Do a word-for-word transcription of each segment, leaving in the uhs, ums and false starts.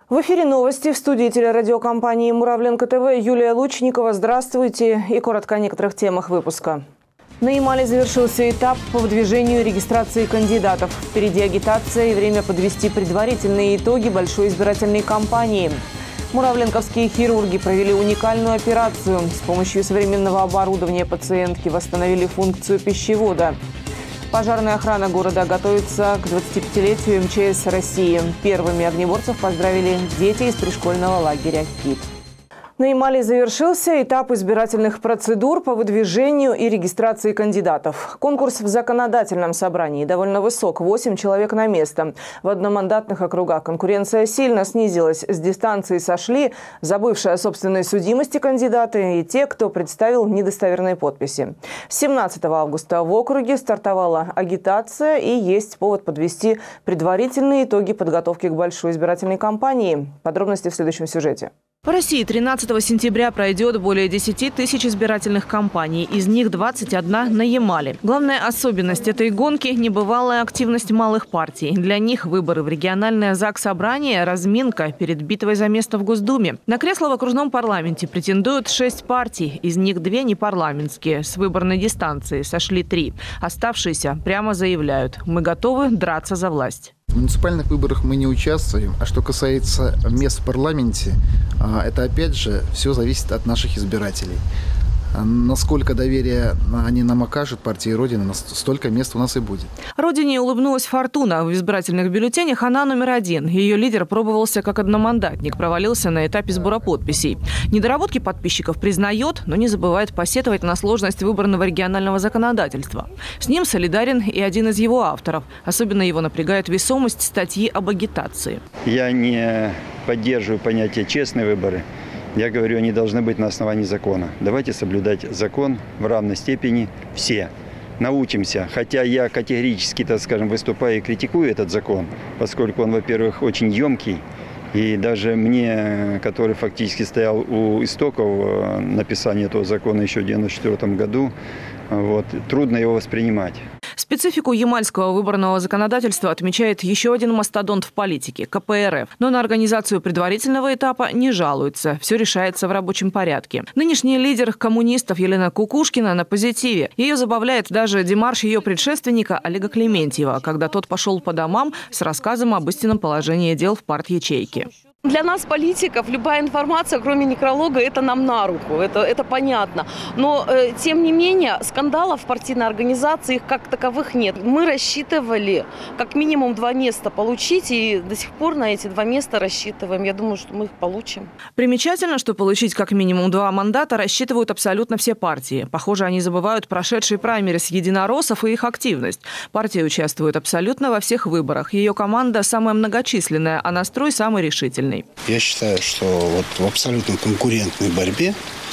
В эфире новости. В студии телерадиокомпании «Муравленко ТВ» Юлия Лучникова. Здравствуйте. И коротко о некоторых темах выпуска. На Ямале завершился этап по выдвижению и регистрации кандидатов. Впереди агитация и время подвести предварительные итоги большой избирательной кампании. Муравленковские хирурги провели уникальную операцию. С помощью современного оборудования пациентки восстановили функцию пищевода. Пожарная охрана города готовится к двадцатипятилетию эм че эс России. Первыми огнеборцев поздравили дети из пришкольного лагеря «Кит». На Ямале завершился этап избирательных процедур по выдвижению и регистрации кандидатов. Конкурс в законодательном собрании довольно высок – восемь человек на место. В одномандатных округах конкуренция сильно снизилась. С дистанции сошли забывшие о собственной судимости кандидаты и те, кто представил недостоверные подписи. семнадцатого августа в округе стартовала агитация и есть повод подвести предварительные итоги подготовки к большой избирательной кампании. Подробности в следующем сюжете. В России тринадцатого сентября пройдет более десяти тысяч избирательных кампаний. Из них двадцать одна на Ямале. Главная особенность этой гонки – небывалая активность малых партий. Для них выборы в региональное заксобрание – разминка перед битвой за место в Госдуме. На кресло в окружном парламенте претендуют шесть партий. Из них две непарламентские. С выборной дистанции сошли три. Оставшиеся прямо заявляют – мы готовы драться за власть. В муниципальных выборах мы не участвуем, а что касается мест в парламенте, это опять же все зависит от наших избирателей. Насколько доверия они нам окажут, партии Родины, столько мест у нас и будет. Родине улыбнулась фортуна. В избирательных бюллетенях она номер один. Ее лидер пробовался как одномандатник, провалился на этапе сбора подписей. Недоработки подписчиков признает, но не забывает посетовать на сложность выбранного регионального законодательства. С ним солидарен и один из его авторов. Особенно его напрягает весомость статьи об агитации. Я не поддерживаю понятие «честные выборы». Я говорю, они должны быть на основании закона. Давайте соблюдать закон в равной степени все. Научимся. Хотя я категорически, так скажем, выступаю и критикую этот закон, поскольку он, во-первых, очень емкий. И даже мне, который фактически стоял у истоков написания этого закона еще в девяносто четвёртом году, вот, трудно его воспринимать. Специфику ямальского выборного законодательства отмечает еще один мастодонт в политике – ка пэ эр эф. Но на организацию предварительного этапа не жалуются. Все решается в рабочем порядке. Нынешний лидер коммунистов Елена Кукушкина на позитиве. Ее забавляет даже демарш ее предшественника Олега Клементьева, когда тот пошел по домам с рассказом об истинном положении дел в партячейке. Для нас, политиков, любая информация, кроме некролога, это нам на руку, это, это понятно. Но, э, тем не менее, скандалов в партийной организации их как таковых нет. Мы рассчитывали как минимум два места получить, и до сих пор на эти два места рассчитываем. Я думаю, что мы их получим. Примечательно, что получить как минимум два мандата рассчитывают абсолютно все партии. Похоже, они забывают прошедшие праймерис единороссов и их активность. Партия участвует абсолютно во всех выборах. Ее команда самая многочисленная, а настрой самый решительный. Я считаю, что вот в абсолютно конкурентной борьбе,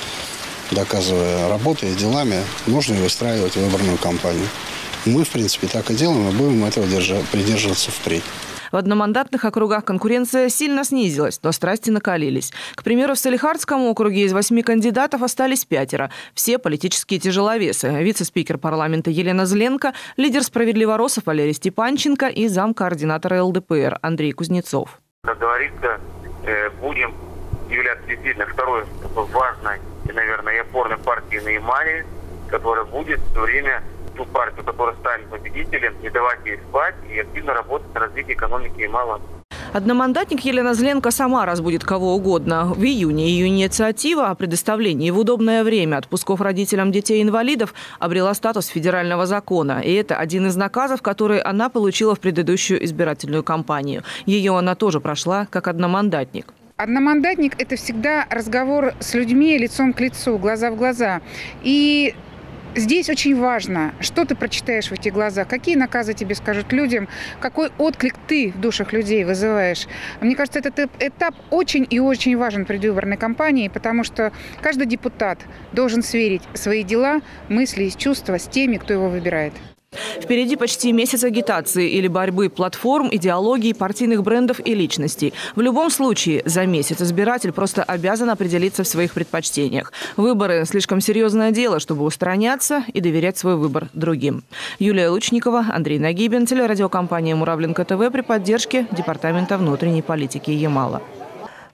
доказывая работой и делами, нужно выстраивать выборную кампанию. Мы, в принципе, так и делаем, и будем этого придерживаться впредь. В одномандатных округах конкуренция сильно снизилась, но страсти накалились. К примеру, в Салихардском округе из восьми кандидатов остались пятеро. Все политические тяжеловесы. Вице-спикер парламента Елена Зленко, лидер «Справедливоросов» Валерий Степанченко и замкоординатора эл дэ пэ эр Андрей Кузнецов. Как говорится, будем являться действительно второй такой важной и, наверное, и опорной партией на Ямале, которая будет все время ту партию, которая станет победителем, не давать ей спать и активно работать на развитие экономики Ямала. Одномандатник Елена Зленко сама разбудит кого угодно. В июне ее инициатива о предоставлении в удобное время отпусков родителям детей-инвалидов обрела статус федерального закона. И это один из наказов, которые она получила в предыдущую избирательную кампанию. Ее она тоже прошла как одномандатник. Одномандатник – это всегда разговор с людьми лицом к лицу, глаза в глаза. И здесь очень важно, что ты прочитаешь в этих глазах, какие наказы тебе скажут людям, какой отклик ты в душах людей вызываешь. Мне кажется, этот этап очень и очень важен в предвыборной кампании, потому что каждый депутат должен сверить свои дела, мысли и чувства с теми, кто его выбирает. Впереди почти месяц агитации или борьбы платформ, идеологий, партийных брендов и личностей. В любом случае, за месяц избиратель просто обязан определиться в своих предпочтениях. Выборы – слишком серьезное дело, чтобы устраняться и доверять свой выбор другим. Юлия Лучникова, Андрей Нагибин, телерадиокомпания «Муравленко ТВ» при поддержке Департамента внутренней политики Ямала.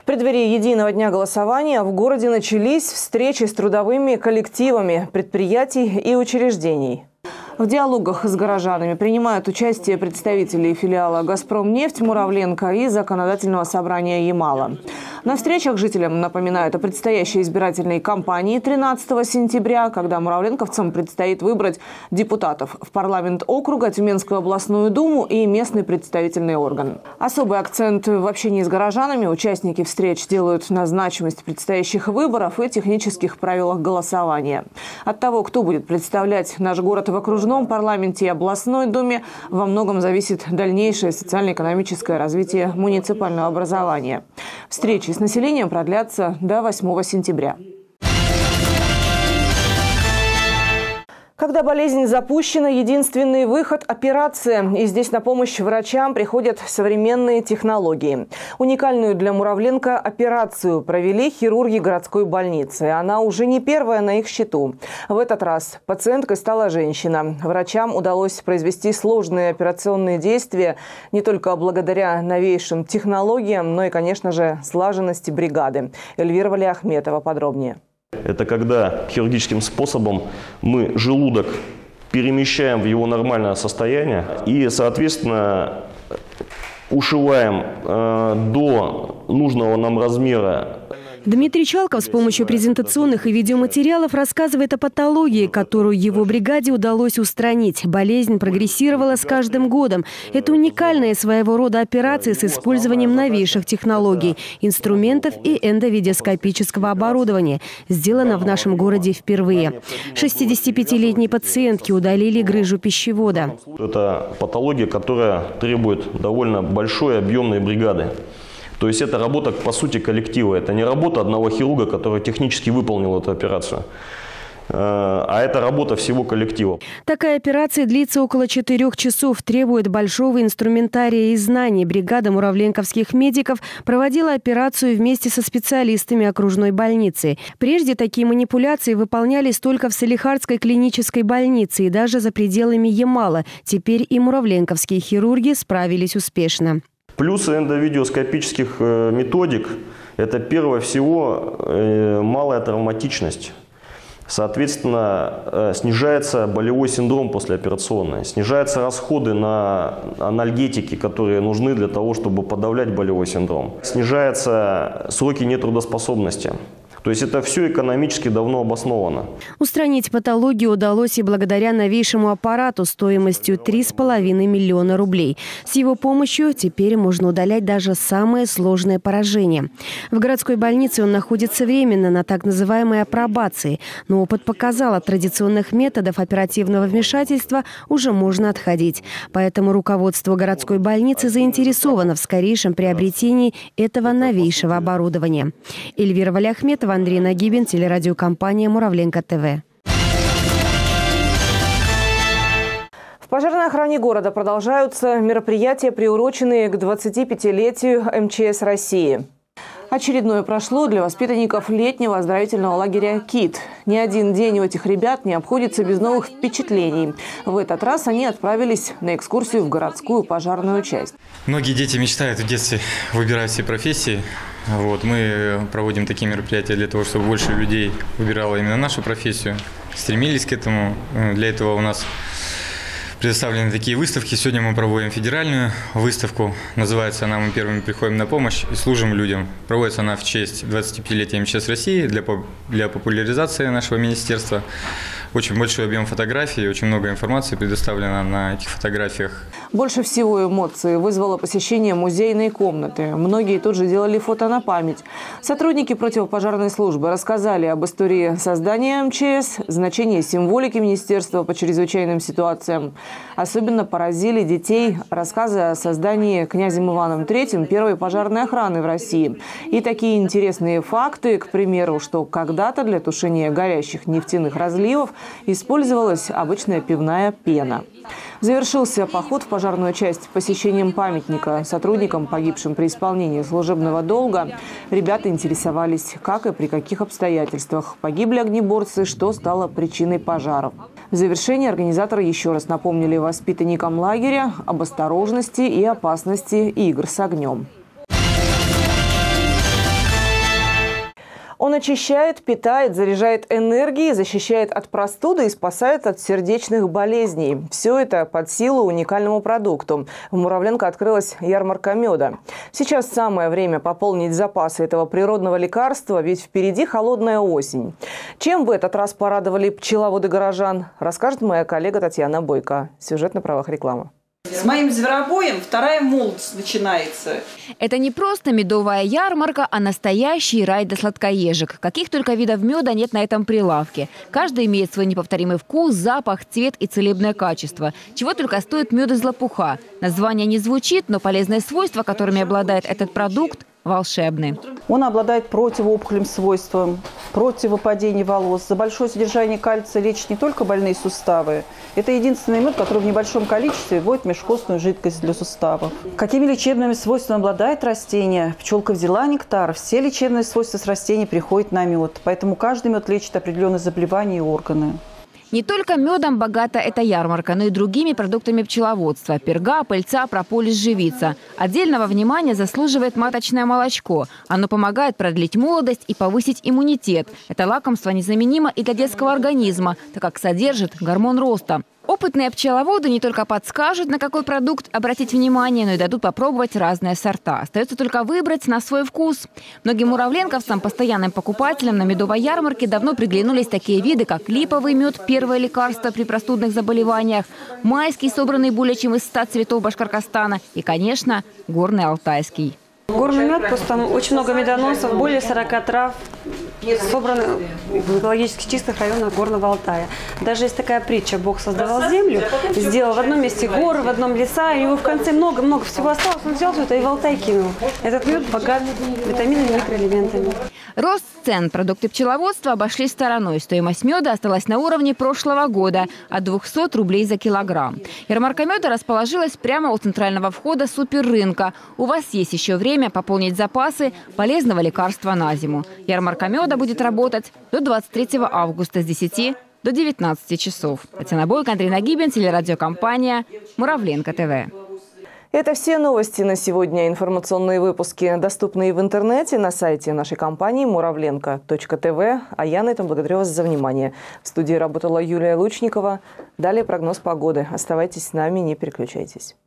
В преддверии единого дня голосования в городе начались встречи с трудовыми коллективами предприятий и учреждений. В диалогах с горожанами принимают участие представители филиала «Газпромнефть» Муравленко и Законодательного собрания Ямала. На встречах жителям напоминают о предстоящей избирательной кампании тринадцатого сентября, когда муравленковцам предстоит выбрать депутатов в парламент округа, Тюменскую областную думу и местный представительный орган. Особый акцент в общении с горожанами участники встреч делают на значимость предстоящих выборов и технических правилах голосования. От того, кто будет представлять наш город в окружном парламенте и областной думе, во многом зависит дальнейшее социально-экономическое развитие муниципального образования. Встречи с населением продлятся до восьмого сентября. Когда болезнь запущена, единственный выход – операция. И здесь на помощь врачам приходят современные технологии. Уникальную для Муравленко операцию провели хирурги городской больницы. Она уже не первая на их счету. В этот раз пациенткой стала женщина. Врачам удалось произвести сложные операционные действия не только благодаря новейшим технологиям, но и, конечно же, слаженности бригады. Эльвира Валиахметова подробнее. Это когда хирургическим способом мы желудок перемещаем в его нормальное состояние и, соответственно, ушиваем э, до нужного нам размера. Дмитрий Чалков с помощью презентационных и видеоматериалов рассказывает о патологии, которую его бригаде удалось устранить. Болезнь прогрессировала с каждым годом. Это уникальная своего рода операция с использованием новейших технологий, инструментов и эндовидеоскопического оборудования. Сделана в нашем городе впервые. шестидесятипятилетней пациентке удалили грыжу пищевода. Это патология, которая требует довольно большой объемной бригады. То есть это работа, по сути, коллектива. Это не работа одного хирурга, который технически выполнил эту операцию, а это работа всего коллектива. Такая операция длится около четырех часов, требует большого инструментария и знаний. Бригада муравленковских медиков проводила операцию вместе со специалистами окружной больницы. Прежде такие манипуляции выполнялись только в Салихардской клинической больнице и даже за пределами Ямала. Теперь и муравленковские хирурги справились успешно. Плюсы эндовидеоскопических методик – это, прежде всего, малая травматичность. Соответственно, снижается болевой синдром послеоперационный, снижаются расходы на анальгетики, которые нужны для того, чтобы подавлять болевой синдром. Снижаются сроки нетрудоспособности. То есть это все экономически давно обосновано. Устранить патологию удалось и благодаря новейшему аппарату стоимостью три с половиной миллиона рублей. С его помощью теперь можно удалять даже самые сложные поражения. В городской больнице он находится временно на так называемой апробации. Но опыт показал, от традиционных методов оперативного вмешательства уже можно отходить. Поэтому руководство городской больницы заинтересовано в скорейшем приобретении этого новейшего оборудования. Эльвира Валиахметова, Андрей Нагибин, телерадиокомпания «Муравленко ТВ». В пожарной охране города продолжаются мероприятия, приуроченные к двадцатипятилетию эм че эс России. Очередное прошло для воспитанников летнего оздоровительного лагеря «Кит». Ни один день у этих ребят не обходится без новых впечатлений. В этот раз они отправились на экскурсию в городскую пожарную часть. Многие дети мечтают в детстве выбирать все профессии. Вот, мы проводим такие мероприятия для того, чтобы больше людей выбирало именно нашу профессию. Стремились к этому. Для этого у нас предоставлены такие выставки. Сегодня мы проводим федеральную выставку. Называется она «Мы первыми приходим на помощь и служим людям». Проводится она в честь двадцатипятилетия эм че эс России для, для популяризации нашего министерства. Очень большой объем фотографий, очень много информации предоставлено на этих фотографиях. Больше всего эмоций вызвало посещение музейной комнаты. Многие тут же делали фото на память. Сотрудники противопожарной службы рассказали об истории создания эм че эс, значении символики министерства по чрезвычайным ситуациям. Особенно поразили детей рассказы о создании князем Иваном третьим первой пожарной охраны в России. И такие интересные факты, к примеру, что когда-то для тушения горящих нефтяных разливов использовалась обычная пивная пена. Завершился поход в пожарную часть посещением памятника сотрудникам, погибшим при исполнении служебного долга. Ребята интересовались, как и при каких обстоятельствах погибли огнеборцы, что стало причиной пожаров. В завершении организаторы еще раз напомнили воспитанникам лагеря об осторожности и опасности игр с огнем. Он очищает, питает, заряжает энергией, защищает от простуды и спасает от сердечных болезней. Все это под силу уникальному продукту. В Муравленко открылась ярмарка меда. Сейчас самое время пополнить запасы этого природного лекарства, ведь впереди холодная осень. Чем в этот раз порадовали пчеловоды горожан, расскажет моя коллега Татьяна Бойко. Сюжет на правах рекламы. С моим зверобоем вторая молодость начинается. Это не просто медовая ярмарка, а настоящий рай для сладкоежек. Каких только видов меда нет на этом прилавке. Каждый имеет свой неповторимый вкус, запах, цвет и целебное качество. Чего только стоит мед из лопуха. Название не звучит, но полезные свойства, которыми обладает этот продукт, волшебны. Он обладает противоопухолевым свойством, против выпадения волос. За большое содержание кальция лечит не только больные суставы. Это единственный мед, который в небольшом количестве вводит межкостную жидкость для суставов. Какими лечебными свойствами обладает растение? Пчелка взяла нектар. Все лечебные свойства с растений приходят на мед. Поэтому каждый мед лечит определенные заболевания и органы. Не только медом богата эта ярмарка, но и другими продуктами пчеловодства – перга, пыльца, прополис, живица. Отдельного внимания заслуживает маточное молочко. Оно помогает продлить молодость и повысить иммунитет. Это лакомство незаменимо и для детского организма, так как содержит гормон роста. Опытные пчеловоды не только подскажут, на какой продукт обратить внимание, но и дадут попробовать разные сорта. Остается только выбрать на свой вкус. Многим муравленковцам, постоянным покупателям на медовой ярмарке давно приглянулись такие виды, как липовый мед, первое лекарство при простудных заболеваниях, майский, собранный более чем из ста цветов Башкортостана и, конечно, горный алтайский. Горный мед, просто там очень много медоносов, более сорока трав, собраны в экологически чистых районах Горного Алтая. Даже есть такая притча: Бог создавал землю, сделал в одном месте горы, в одном леса, и его в конце много-много всего осталось, он взял все это и в Алтай кинул. Этот мед богат витаминами и микроэлементами. Рост цен. Продукты пчеловодства обошлись стороной. Стоимость меда осталась на уровне прошлого года – от двухсот рублей за килограмм. Ярмарка меда расположилась прямо у центрального входа суперрынка. У вас есть еще время пополнить запасы полезного лекарства на зиму. Ярмарка меда будет работать до двадцать третьего августа с десяти до девятнадцати часов. Татьяна Бойко, Андрей Нагибин, телерадиокомпания «Муравленко ТВ». Это все новости на сегодня. Информационные выпуски доступны и в интернете, на сайте нашей компании муравленко точка тв. А я на этом благодарю вас за внимание. В студии работала Юлия Лучникова. Далее прогноз погоды. Оставайтесь с нами, не переключайтесь.